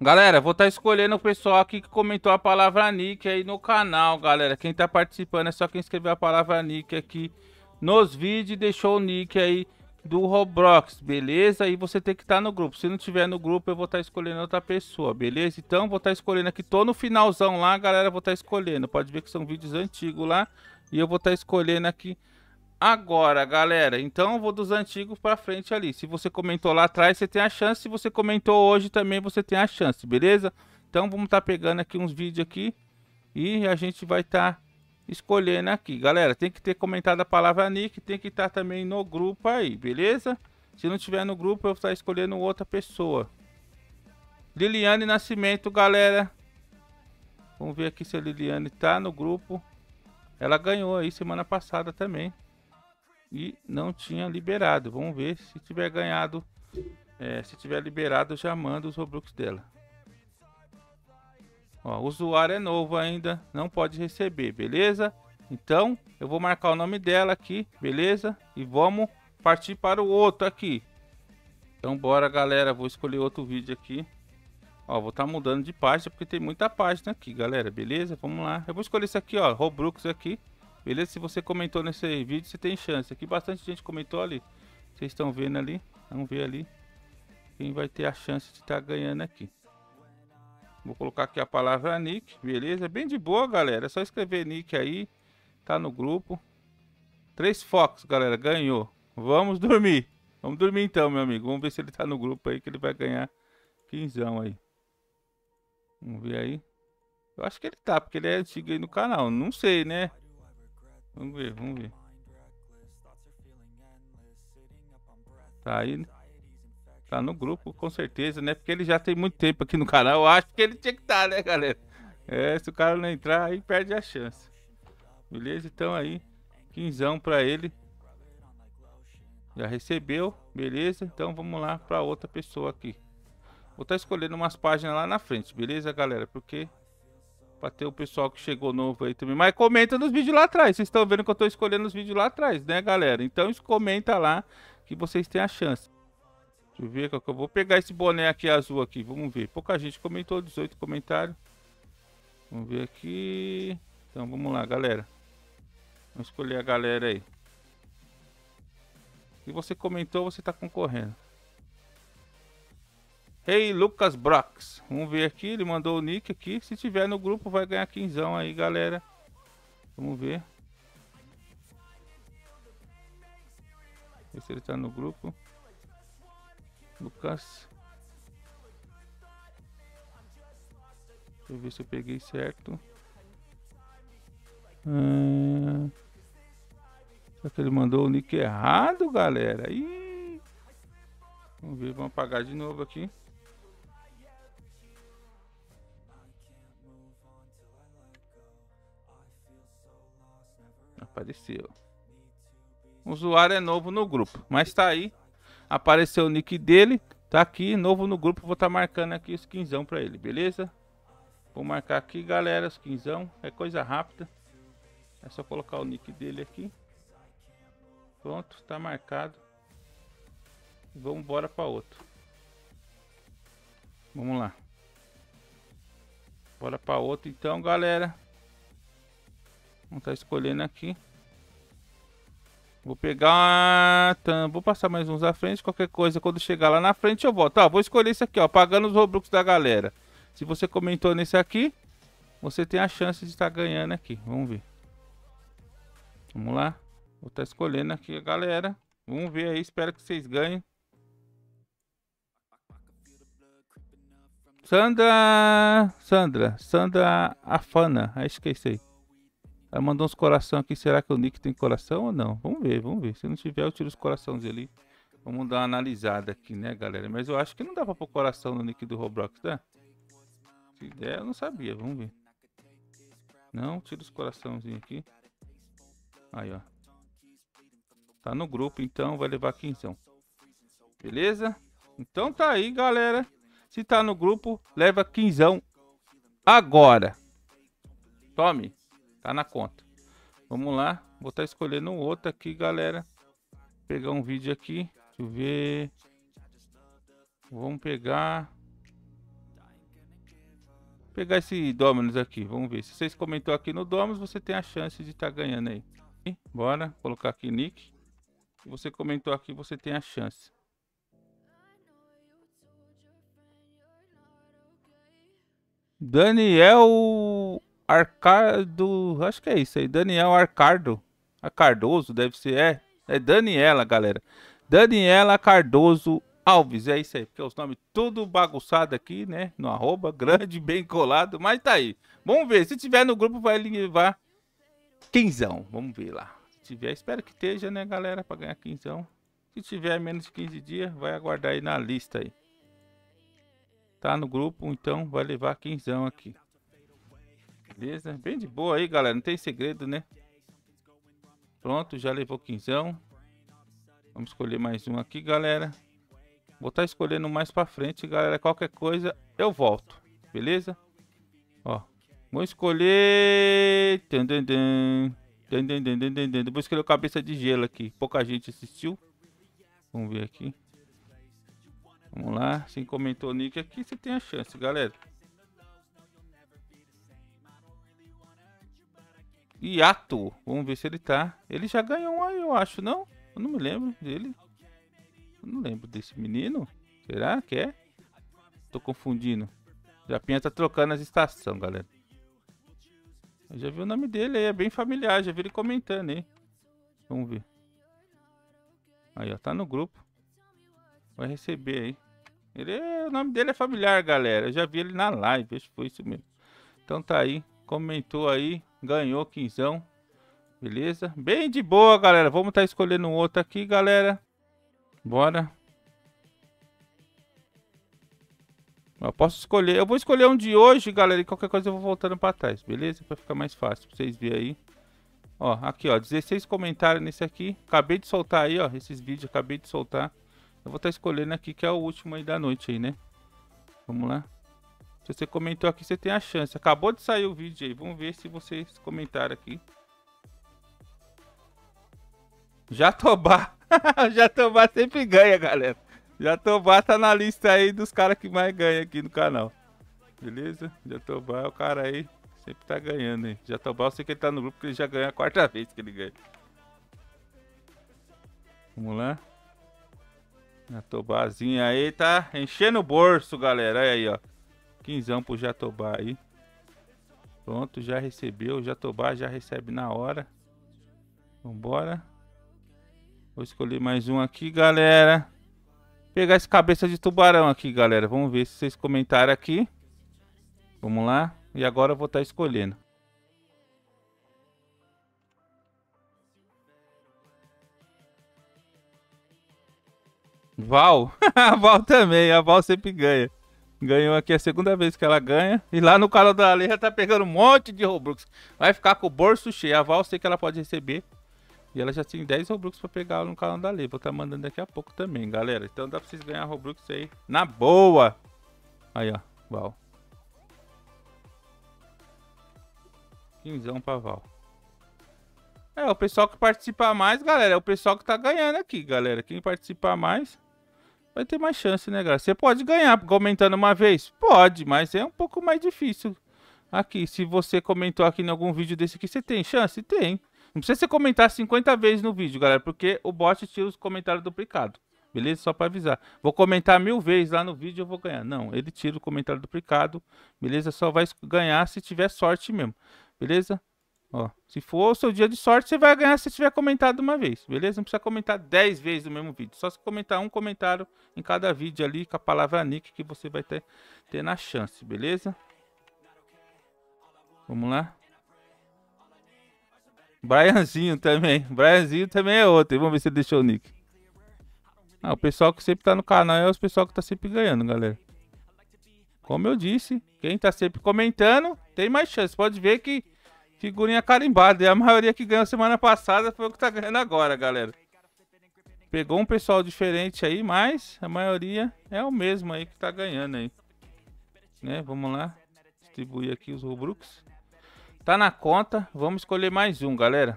Galera, vou estar escolhendo o pessoal aqui que comentou a palavra nick aí no canal, galera. Quem tá participando é só quem escreveu a palavra nick aqui nos vídeos e deixou o nick aí do Roblox, beleza? E você tem que estar no grupo. Se não tiver no grupo, eu vou estar escolhendo outra pessoa, beleza? Então, vou estar escolhendo aqui, tô no finalzão lá, galera, vou estar escolhendo. Pode ver que são vídeos antigos lá e eu vou estar escolhendo aqui agora, galera. Então eu vou dos antigos pra frente ali. Se você comentou lá atrás, você tem a chance. Se você comentou hoje também, você tem a chance, beleza? Então vamos estar pegando aqui uns vídeos aqui e a gente vai estar escolhendo aqui. Galera, tem que ter comentado a palavra nick, tem que estar também no grupo aí, beleza? Se não tiver no grupo, eu vou estar escolhendo outra pessoa. Liliane Nascimento, galera. Vamos ver aqui se a Liliane tá no grupo. Ela ganhou aí semana passada também. E não tinha liberado. Vamos ver se tiver ganhado. Se tiver liberado, eu já mando os Robux dela. Ó, o usuário é novo ainda, não pode receber, beleza? Então, eu vou marcar o nome dela aqui, beleza? E vamos partir para o outro aqui. Então, bora, galera. Vou escolher outro vídeo aqui. Ó, vou estar mudando de página porque tem muita página aqui, galera, beleza? Vamos lá. Eu vou escolher esse aqui, ó, Robux aqui. Beleza? Se você comentou nesse vídeo, você tem chance. Aqui bastante gente comentou ali. Vocês estão vendo ali? Vamos ver ali quem vai ter a chance de estar ganhando aqui. Vou colocar aqui a palavra nick, beleza? Bem de boa, galera. É só escrever nick aí. Tá no grupo. 3 Fox, galera. Ganhou. Vamos dormir. Vamos dormir então, meu amigo. Vamos ver se ele tá no grupo aí que ele vai ganhar 15 aí. Vamos ver aí. Eu acho que ele tá, porque ele é antigo aí no canal. Não sei, né? Vamos ver, vamos ver. Tá aí, né? Tá no grupo, com certeza, né? Porque ele já tem muito tempo aqui no canal. Eu acho que ele tinha que estar, né, galera? Se o cara não entrar, aí perde a chance. Beleza? Então aí, 15 pra ele. Já recebeu, beleza? Então vamos lá pra outra pessoa aqui. Vou estar escolhendo umas páginas lá na frente, beleza, galera? Porque pra ter o pessoal que chegou novo aí também. Mas comenta nos vídeos lá atrás. Vocês estão vendo que eu tô escolhendo os vídeos lá atrás, né, galera? Então comenta lá que vocês têm a chance. Deixa eu ver qual que eu vou pegar esse boné aqui azul aqui. Vamos ver. Pouca gente comentou, 18 comentários. Vamos ver aqui. Então vamos lá, galera. Vamos escolher a galera aí. Se você comentou, você tá concorrendo. Hey, Lucas Brox. Vamos ver aqui. Ele mandou o nick aqui. Se tiver no grupo, vai ganhar 15 aí, galera. Vamos ver. Ver se ele tá no grupo. Lucas. Deixa eu ver se eu peguei certo. Será que ele mandou o nick errado, galera? Ih. Vamos ver, vamos apagar de novo aqui. Apareceu. O usuário é novo no grupo, mas tá aí. Apareceu o nick dele. Tá aqui, novo no grupo. Vou estar marcando aqui os 15 pra ele, beleza? Vou marcar aqui, galera, os 15. É coisa rápida. É só colocar o nick dele aqui. Pronto, tá marcado. Vamos embora para outro. Vamos lá. Bora para outro então, galera. Vamos estar escolhendo aqui. Vou pegar... Vou passar mais uns à frente. Qualquer coisa, quando chegar lá na frente eu volto. Vou escolher esse aqui, ó. Pagando os Robux da galera. Se você comentou nesse aqui, você tem a chance de estar ganhando aqui. Vamos ver. Vamos lá. Vou estar escolhendo aqui a galera. Vamos ver aí. Espero que vocês ganhem. Sandra Afana. Acho que é isso aí. Ela mandou uns coração aqui. Será que o nick tem coração ou não? Vamos ver, vamos ver. Se não tiver, eu tiro os corações ali. Vamos dar uma analisada aqui, né, galera? Mas eu acho que não dá pra pôr coração no nick do Roblox, tá? Se der, eu não sabia. Vamos ver. Não, tira os coraçãozinhos aqui. Aí, ó. Tá no grupo, então vai levar 15. Beleza? Então tá aí, galera. Se tá no grupo, leva 15 agora. Tome. Tá na conta. Vamos lá. Vou estar escolhendo um outro aqui, galera. Vou pegar um vídeo aqui. Deixa eu ver. Vamos pegar. Pegar esse Dominus aqui, vamos ver. Se vocês comentou aqui no Dominus, você tem a chance de estar ganhando aí. Bora, colocar aqui Nick. Se você comentou aqui, você tem a chance. Daniel Arcardo, acho que é isso aí. Daniel Arcardo. A Cardoso, deve ser. É Daniela, galera. Daniela Cardoso Alves, é isso aí. Porque os nomes tudo bagunçado aqui, né? No arroba, grande, bem colado. Mas tá aí. Vamos ver. Se tiver no grupo, vai levar quinzão. Vamos ver lá. Se tiver, espero que esteja, né, galera? Pra ganhar quinzão. Se tiver menos de 15 dias, vai aguardar aí na lista aí. Tá no grupo, então vai levar quinzão aqui. Beleza? Bem de boa aí, galera. Não tem segredo, né? Pronto, já levou quinzão. Vamos escolher mais um aqui, galera. Vou estar escolhendo mais pra frente, galera. Qualquer coisa, eu volto. Beleza? Ó. Vou escolher... Vou escolher o Cabeça de Gelo aqui. Pouca gente assistiu. Vamos ver aqui. Vamos lá. Quem comentou o nick aqui, você tem a chance, galera. Yato. Vamos ver se ele tá. Ele já ganhou um aí, eu acho, não? Eu não me lembro dele. Eu não lembro desse menino. Será que é? Tô confundindo. Japinha tá trocando as estações, galera. Eu já vi o nome dele aí, é bem familiar. Já vi ele comentando aí. Vamos ver. Aí, ó, tá no grupo. Vai receber aí. O nome dele é familiar, galera. Eu já vi ele na live, acho que foi isso mesmo. Então tá aí, comentou aí, ganhou quinzão. Beleza? Bem de boa, galera. Vamos estar escolhendo um outro aqui, galera. Bora. Eu posso escolher. Eu vou escolher um de hoje, galera. E qualquer coisa eu vou voltando pra trás, beleza? Pra ficar mais fácil pra vocês verem aí. Ó, aqui, ó. 16 comentários nesse aqui. Acabei de soltar aí, ó. Esses vídeos acabei de soltar. Eu vou estar escolhendo aqui, que é o último aí da noite aí, né? Vamos lá. Se você comentou aqui, você tem a chance. Acabou de sair o vídeo aí. Vamos ver se vocês comentaram aqui. Jatobá. Jatobá sempre ganha, galera. Jatobá tá na lista aí dos caras que mais ganham aqui no canal. Beleza? Jatobá é o cara aí. Sempre tá ganhando aí. Jatobá, eu sei que ele tá no grupo, porque ele já ganha a quarta vez que ele ganha. Vamos lá. Jatobázinho aí tá enchendo o bolso, galera. Olha aí, ó. Quinzão pro Jatobá aí. Pronto, já recebeu. O Jatobá já recebe na hora. Vambora. Vou escolher mais um aqui, galera. Pegar esse cabeça de tubarão aqui, galera. Vamos ver se vocês comentaram aqui. Vamos lá. E agora eu vou estar escolhendo. Val. A Val também. A Val sempre ganha. Ganhou aqui a segunda vez que ela ganha. E lá no canal da Ale já tá pegando um monte de Robux. Vai ficar com o bolso cheio. A Val sei que ela pode receber. E ela já tem 10 Robux pra pegar no canal da Ale. Vou estar mandando daqui a pouco também, galera. Então dá pra vocês ganhar Robux aí na boa. Aí, ó. Val. Quinzão pra Val. É, o pessoal que participa mais, galera. É o pessoal que tá ganhando aqui, galera. Quem participar mais vai ter mais chance, né, galera? Você pode ganhar comentando uma vez? Pode, mas é um pouco mais difícil. Aqui, se você comentou aqui em algum vídeo desse aqui, você tem chance? Tem. Não precisa você comentar 50 vezes no vídeo, galera, porque o bot tira os comentários duplicados. Beleza? Só pra avisar. Vou comentar 1000 vezes lá no vídeo, eu vou ganhar. Não, ele tira o comentário duplicado. Beleza? Só vai ganhar se tiver sorte mesmo. Beleza? Ó, se for o seu dia de sorte, você vai ganhar se tiver comentado uma vez, beleza? Não precisa comentar 10 vezes no mesmo vídeo. Só se comentar um comentário em cada vídeo ali com a palavra nick que você vai ter na chance, beleza? Vamos lá. Brianzinho também. Brianzinho também é outro. Vamos ver se ele deixou o nick. Ah, o pessoal que sempre tá no canal é os pessoal que tá sempre ganhando, galera. Como eu disse, quem tá sempre comentando tem mais chance. Pode ver que figurinha carimbada. E a maioria que ganhou semana passada foi o que tá ganhando agora, galera. Pegou um pessoal diferente aí, mas a maioria é o mesmo aí que tá ganhando aí. Né? Vamos lá. Distribuir aqui os Robux. Tá na conta. Vamos escolher mais um, galera.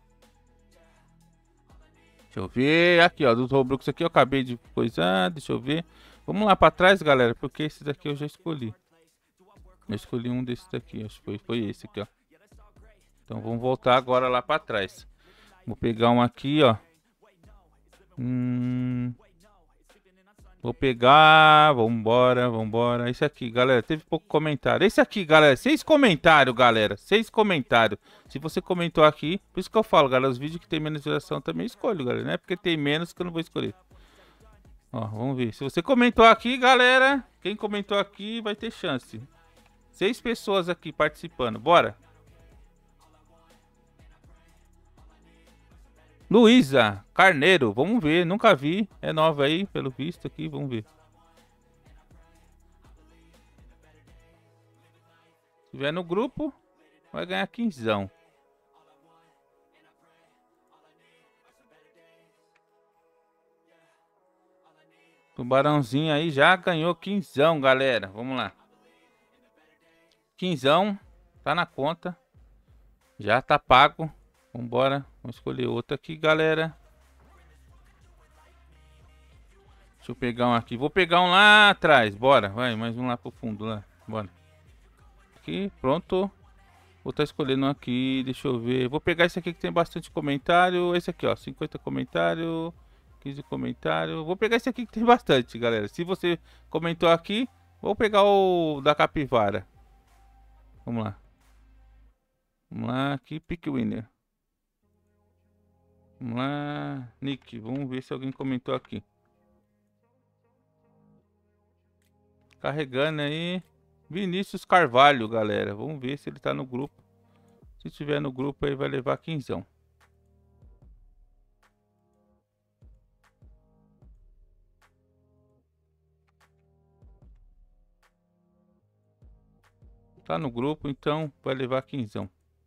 Deixa eu ver. Aqui, ó. Dos Robux aqui eu acabei de coisar. Deixa eu ver. Vamos lá pra trás, galera. Porque esse daqui eu já escolhi. Eu escolhi um desses daqui, acho que foi esse aqui, ó. Então vamos voltar agora lá pra trás. Vou pegar um aqui, ó. Vou pegar, vambora, vambora. Esse aqui, galera, teve pouco comentário. Esse aqui, galera, 6 comentários, galera. 6 comentários. Se você comentou aqui, por isso que eu falo, galera, os vídeos que tem menos visualização também escolho, galera. Não é porque tem menos que eu não vou escolher. Ó, vamos ver. Se você comentou aqui, galera, quem comentou aqui vai ter chance. 6 pessoas aqui participando, bora. Luísa Carneiro, vamos ver, nunca vi, é nova aí, pelo visto aqui, vamos ver. Se tiver no grupo, vai ganhar 15. Tubarãozinho aí já ganhou 15, galera, vamos lá. 15, tá na conta, já tá pago. Vambora, vamos escolher outro aqui, galera. Deixa eu pegar um aqui. Vou pegar um lá atrás, bora. Vai, mais um lá pro fundo, lá. Bora. Aqui, pronto. Vou estar escolhendo um aqui, deixa eu ver. Vou pegar esse aqui que tem bastante comentário. Esse aqui, ó, 50 comentários, 15 comentários. Vou pegar esse aqui que tem bastante, galera. Se você comentou aqui, vou pegar o da capivara. Vamos lá. Vamos lá, aqui, Pick Winner. Vamos lá, Nick, vamos ver se alguém comentou aqui. Carregando aí. Vinícius Carvalho, galera. Vamos ver se ele tá no grupo. Se tiver no grupo aí vai levar 15. Tá no grupo, então vai levar 15.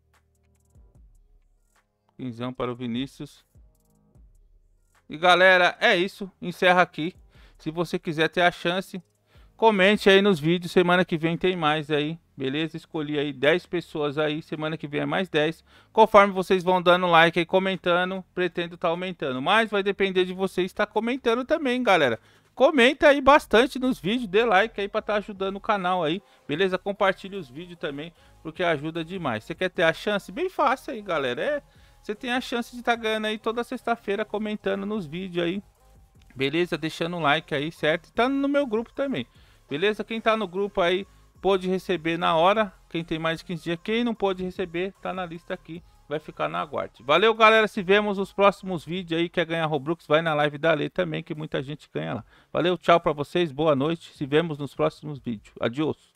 15 para o Vinícius. E galera, é isso. Encerra aqui. Se você quiser ter a chance, comente aí nos vídeos. Semana que vem tem mais aí. Beleza? Escolhi aí 10 pessoas aí. Semana que vem é mais 10. Conforme vocês vão dando like aí, comentando, pretendo estar aumentando. Mas vai depender de vocês estar comentando também, galera. Comenta aí bastante nos vídeos, dê like aí para estar ajudando o canal aí, beleza? Compartilhe os vídeos também, porque ajuda demais. Você quer ter a chance? Bem fácil aí, galera. Você tem a chance de estar ganhando aí toda sexta-feira comentando nos vídeos aí, beleza? Deixando um like aí, certo? E tá no meu grupo também, beleza? Quem tá no grupo aí pode receber na hora, quem tem mais de 15 dias. Quem não pode receber, tá na lista aqui, vai ficar na aguarde. Valeu, galera, se vemos nos próximos vídeos aí. Quer ganhar Roblox, vai na live da Lei também, que muita gente ganha lá. Valeu, tchau pra vocês, boa noite, se vemos nos próximos vídeos. Adiós.